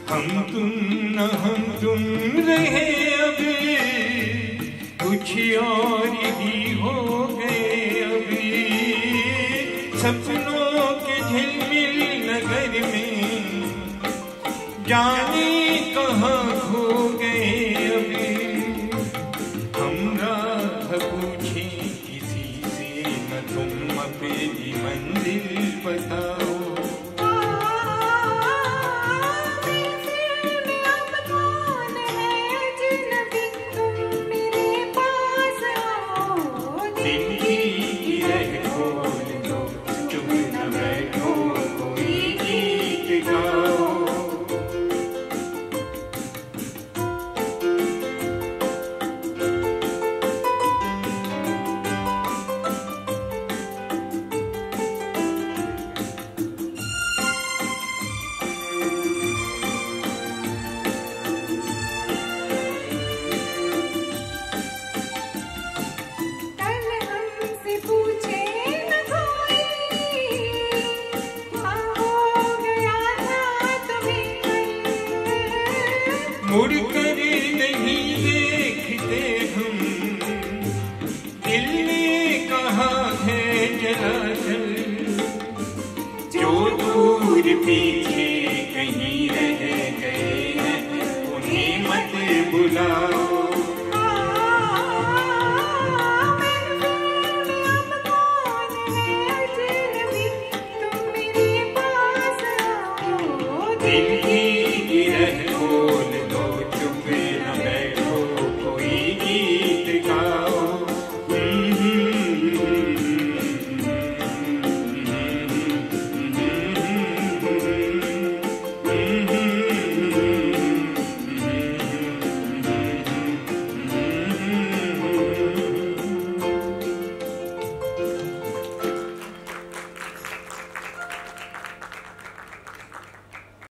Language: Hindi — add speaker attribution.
Speaker 1: हम तुम न हम तुम रहे अभी, कुछ और ही हो गए अभी। सपनों के झिलमिल नगर में जाने कहाँ खो गए अभी। हम राह पूछे किसी से न तुम अपनी मंजिल बताओ। मुड़ कर नहीं देखते हम, दिल ने कहा है जरा चल। जो दूर पीछे कहीं रह गए हैं उन्हें मत बुलाओ।